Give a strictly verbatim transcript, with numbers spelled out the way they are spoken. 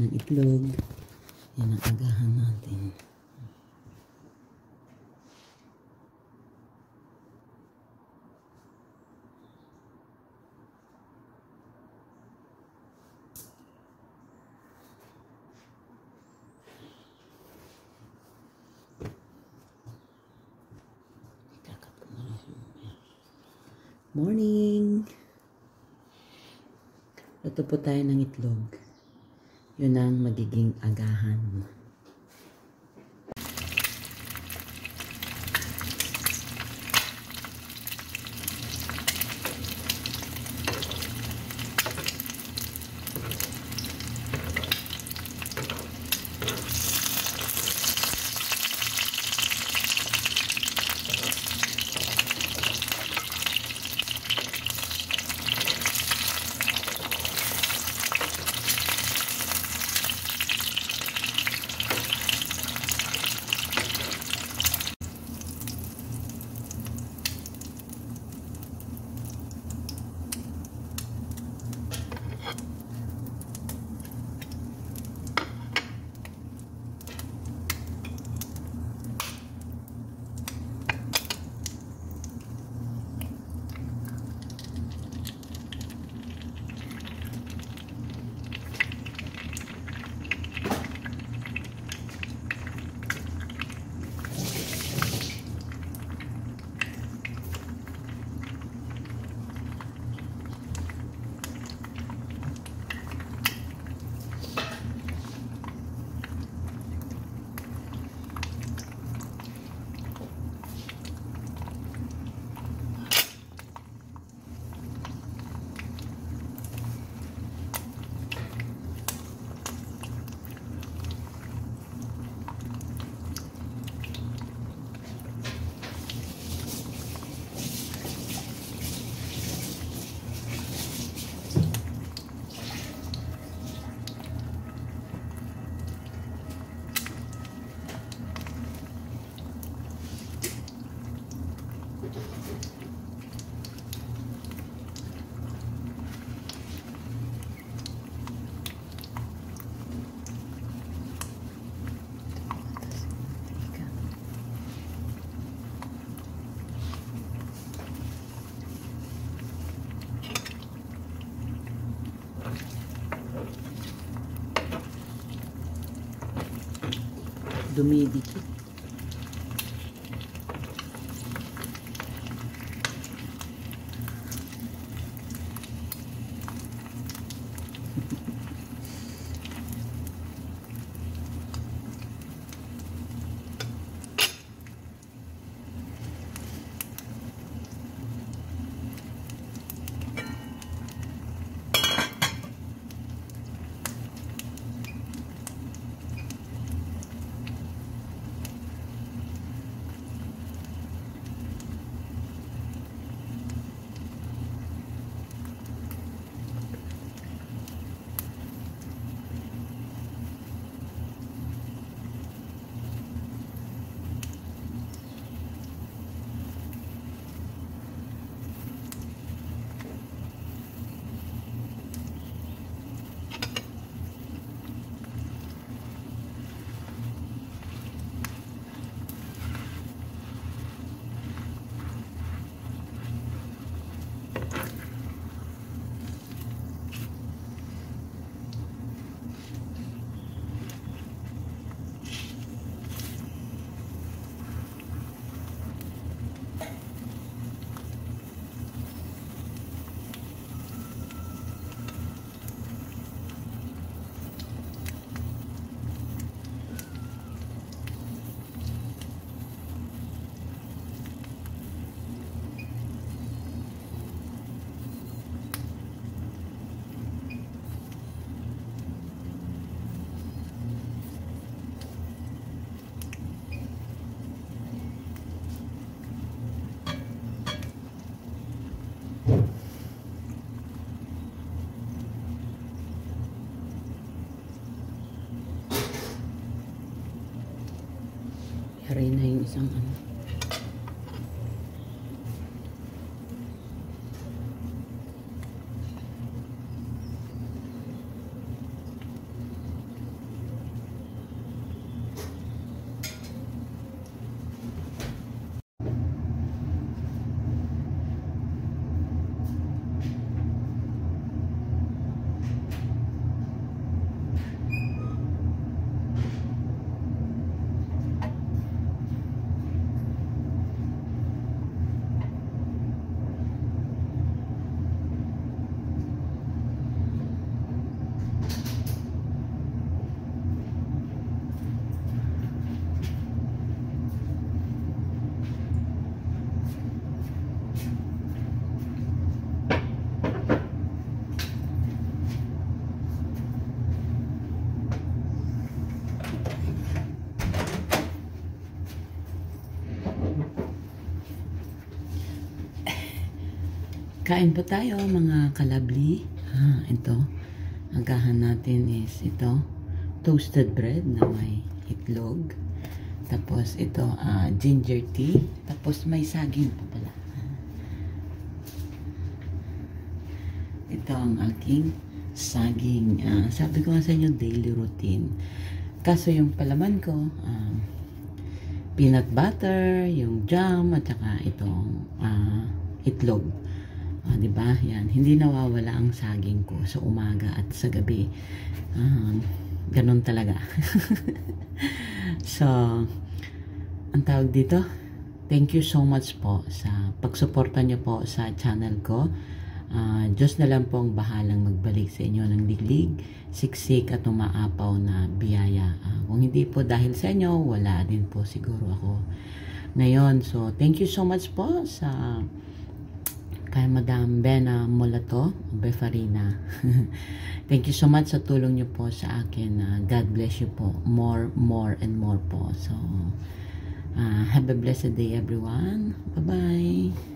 ng itlog. Yan ang agahan natin. Morning! Luto po tayo ng itlog. Yun ang magiging agahan mo. Dumidikit. Haray na yung isang ano. Kain po tayo mga kalabli. Ah, ito. Agahan natin is ito. Toasted bread na may itlog. Tapos ito, uh, ginger tea. Tapos may saging pa pala. Ito ang aking saging. Uh, sabi ko nga sa inyo, daily routine. Kaso yung palaman ko, uh, peanut butter, yung jam, at saka itong uh, itlog. Uh, diba? Yan. Hindi nawawala ang saging ko sa umaga at sa gabi. Uh, ganun talaga. So, ang tawag dito, thank you so much po sa pagsuporta nyo po sa channel ko. Uh, Diyos na lang po ang bahalang magbalik sa inyo ng liglig, siksik at umaapaw na biyaya. Uh, kung hindi po dahil sa inyo, wala din po siguro ako ngayon. So, thank you so much po sa kay Madam Bena Molato Befarina. Thank you so much sa tulong niyo po sa akin. Uh, God bless you po. More, more, and more po. So, uh, have a blessed day everyone. Bye-bye.